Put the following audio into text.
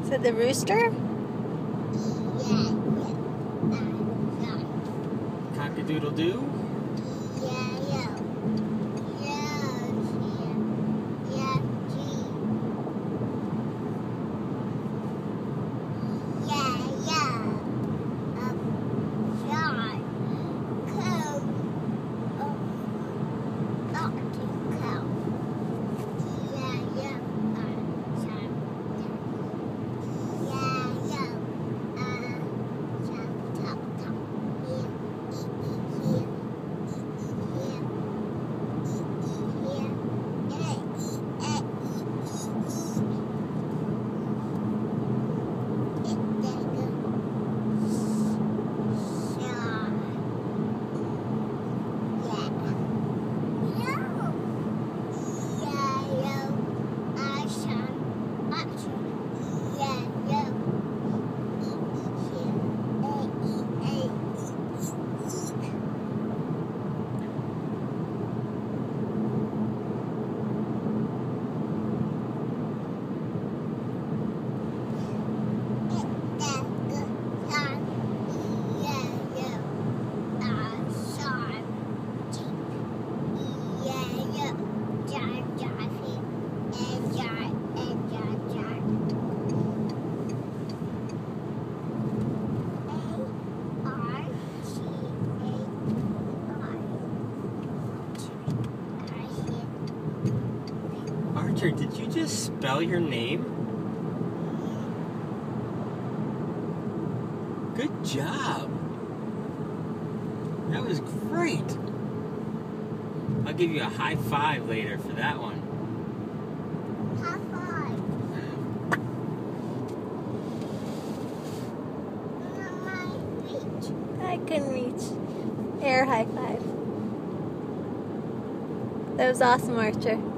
Is it the rooster? Cock-a-doodle-doo? Archer, did you just spell your name? Good job. That was great. I'll give you a high five later for that one. High five. I can reach. Air high five. That was awesome, Archer.